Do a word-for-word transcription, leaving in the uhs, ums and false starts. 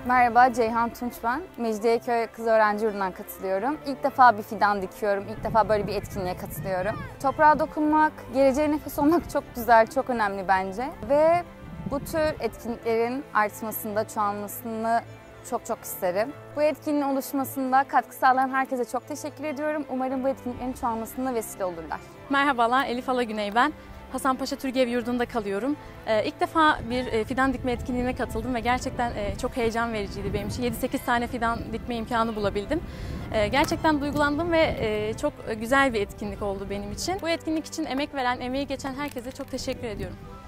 Merhaba, Ceyhan Tunç ben. Mecidiyeköy Kız Öğrenci Yurdu'ndan katılıyorum. İlk defa bir fidan dikiyorum, ilk defa böyle bir etkinliğe katılıyorum. Toprağa dokunmak, geleceğe nefes olmak çok güzel, çok önemli bence. Ve bu tür etkinliklerin artmasında, çoğalmasını çok çok isterim. Bu etkinliğin oluşmasında katkı sağlayan herkese çok teşekkür ediyorum. Umarım bu etkinliklerin çoğalmasına vesile olurlar. Merhabalar, Elif Alagüney ben. Hasanpaşa Türgev Yurdu'nda kalıyorum. Ee, ilk defa bir e, fidan dikme etkinliğine katıldım ve gerçekten e, çok heyecan vericiydi benim için. yedi sekiz tane fidan dikme imkanı bulabildim. E, gerçekten duygulandım ve e, çok güzel bir etkinlik oldu benim için. Bu etkinlik için emek veren, emeği geçen herkese çok teşekkür ediyorum.